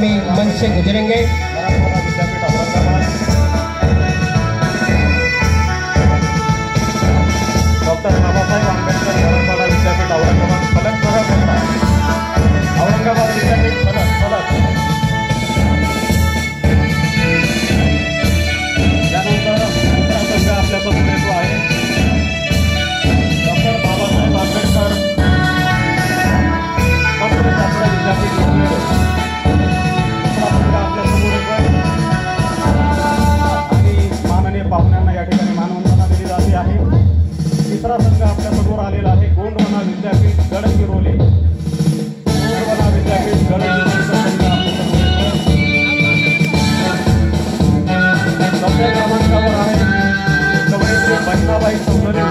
स्वामी मंच से गुजरेंगे। डॉक्टर बाबासाहेब आंबेडकर मराठवाडा विद्यापीठ औरंगाबाद फलक औरंगाबाद विद्यापीठ फलक त्यानंतर दुसरा संघ आपल्यासमोर येतो आहे डॉक्टर बाबासाहेब आंबेडकर तंत्रशास्त्र विद्यापीठ दुसरा संघ आपल्यासमोर येतो आणि माननीय पाहुण्यांना या ठिकाणी मानवंदना दिली जाते आहे। तिसरा संघ आपल्यासमोर आलेला आहे गोंडवना विद्यापीठ गडचिरोली। गोंडवना विद्यापीठ गडचिरोलीचा संघ आपल्यासमोर येतो। 9व्या क्रमांकावर आहे कवयित्री बहिणाबाई चौधरी